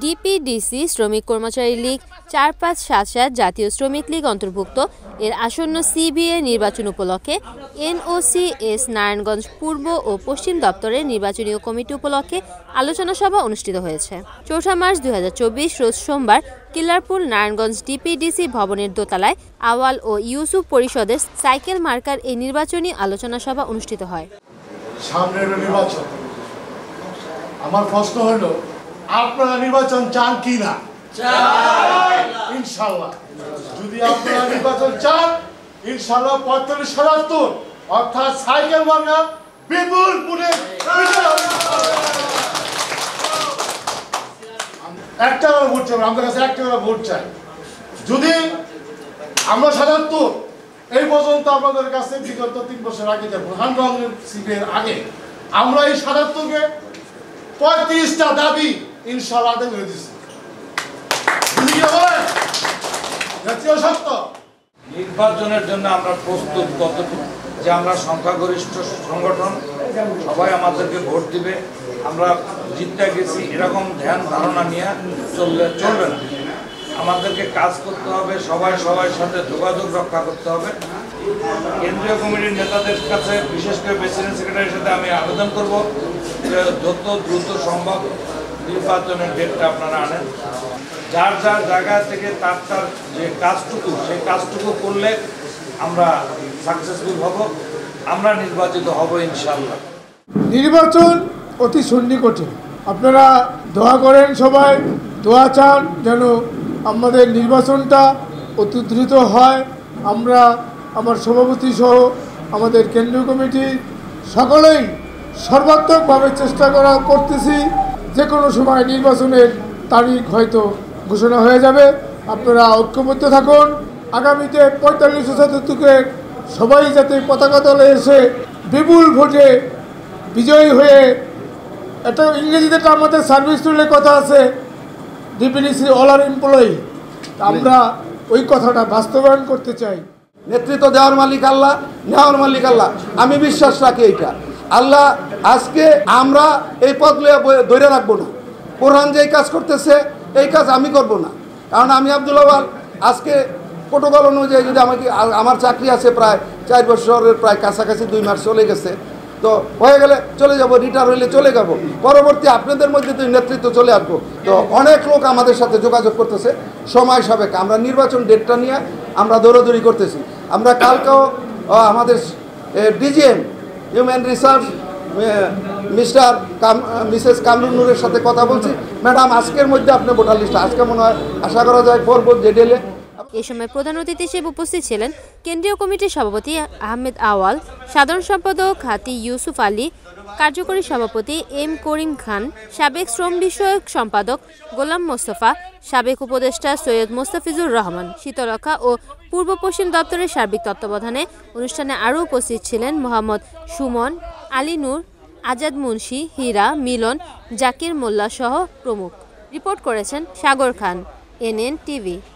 DPDC শ্রমিক কর্মচারী লীগ ৪-৫-৭-৭ জাতীয় শ্রমিক লীগ অন্তর্ভুক্ত এর আসন্ন সিবিএ নির্বাচন উপলক্ষে এনওসিএস নারায়ণগঞ্জ পূর্ব ও পশ্চিম দপ্তরের নির্বাচনী কমিটি উপলক্ষে আলোচনা সভা অনুষ্ঠিত হয়েছে। ৪ মার্চ ২০২৪ রোজ সোমবার কিল্লারপুর নারায়ণগঞ্জ ডিপিডিসি ভবনের দোতলায় আওয়াল ও ইউসুফ পরিষদের সাইকেল মার্কার এই নির্বাচনী আলোচনা সভা অনুষ্ঠিত হয়। সামনের নির্বাচন, আমার প্রশ্ন হলো আপনারা নির্বাচন চান কি না? ইনশাআল্লাহ যদি আপনারা নির্বাচন চান, ইনশাআল্লাহ ৪৫-৭৭ অর্থাৎ সাইকেল মার্কা বিপুলপুরে একটা ভোট চাই, আমাদের কাছে একটা ভোট চাই। যদি আমরা ৭৭ এই পর্যন্ত আপনাদের কাছে বিগত ৩ বছর আগে প্রধানমন্ত্রীর সিটের আগে আমরা এই ৭৭-কে ৩৫টা দাবি ইনশাআল্লাহ আদায় করে দিচ্ছি। নির্বাচনের জন্য আমরা প্রস্তুত কতটুকু যে আমরা সংখ্যাগরিষ্ঠ সংগঠন, সবাই আমাদেরকে ভোট দিবে, আমরা জিততে গেছি এরকম ধ্যান ধারণা নিয়ে চলবে না। আমাদেরকে কাজ করতে হবে, সবার সাথে যোগাযোগ রক্ষা করতে হবে। কেন্দ্রীয় কমিটির নেতাদের কাছে, বিশেষ করে প্রেসিডেন্ট সেক্রেটারির সাথে আমি আবেদন করব যে যত দ্রুত সম্ভব নির্বাচনের ডেটটা আপনারা আনেন। যার জায়গা থেকে তার যে কাজটুকু, সেই কাজটুকু করলে আমরা সাকসেসফুল হব, আমরা নির্বাচিত হব ইনশাআল্লাহ। নির্বাচন অতি সন্নিকটে, আপনারা দোয়া করেন, সবাই দোয়া চান যেন আমাদের নির্বাচনটা অতি দ্রুত হয়। আমরা আমার সভাপতি সহ আমাদের কেন্দ্রীয় কমিটি সকলেই সর্বাত্মকভাবে চেষ্টা করতেছি। যে কোনো সময় নির্বাচনের তারিখ হয়তো ঘোষণা হয়ে যাবে। আপনারা ঐক্যবদ্ধ থাকুন। আগামীতে ৪৫-৭৭-কে সবাই যাতে পতাকা তলে এসে বিপুল ভোটে বিজয়ী হয়ে, এটা ইংরেজিতে আমাদের সার্ভিস রুলের কথা আছে, ডিপিডিসি অল আর এমপ্লয়ি, আমরা ওই কথাটা বাস্তবায়ন করতে চাই। নেতৃত্ব দেওয়ার মালিক আল্লাহ, নেওয়ার মালিক আল্লাহ। আমি বিশ্বাস রাখি এইটা আল্লাহ। আজকে আমরা এই পথ ধরে রাখবো না। প্রধান যেই কাজ করতেছে এই কাজ আমি করব না, কারণ আমি আব্দুল আওয়াল আজকে প্রোটোকল অনুযায়ী যদি আমার চাকরি আছে প্রায় ৪ বছরের প্রায় কাছাকাছি 2 মাস চলে গেছে, তো হয়ে গেলে চলে যাব, রিটায়ার হইলে চলে যাব। পরবর্তী আপনাদের মধ্যে তো নেতৃত্ব চলে আসবো। তো অনেক লোক আমাদের সাথে যোগাযোগ করতেছে সময় সাপেক্ষে। আমরা নির্বাচন ডেটটা নিয়ে আমরা দৌড়াদৌড়ি করতেছি। আমরা কালকেও আমাদের DGM human research Mrs Kamrun নূরের সাথে কথা বলছি। ম্যাডাম আজকের মধ্যে আপনি ভোটার লিস্ট আজকে মনে হয় আশা করা যায় করবো জেডেলে। এই সময় প্রধান অতিথি হিসেবে উপস্থিত ছিলেন কেন্দ্রীয় কমিটির সভাপতি আহমেদ আওয়াল, সাধারণ সম্পাদক হাতি ইউসুফ আলী, কার্যকরী সভাপতি এম করিম খান, সাবেক শ্রম বিষয়ক সম্পাদক গোলাম মোস্তফা, সাবেক উপদেষ্টা সৈয়দ মোস্তাফিজুর রহমান, শীতরক্ষা ও পূর্ব পশ্চিম দপ্তরের সার্বিক তত্ত্বাবধানে অনুষ্ঠানে আরও উপস্থিত ছিলেন মোহাম্মদ সুমন, আলী নূর, আজাদ মুন্সি, হীরা, মিলন, জাকির মোল্লা সহ প্রমুখ। রিপোর্ট করেছেন সাগর খান, NN TV।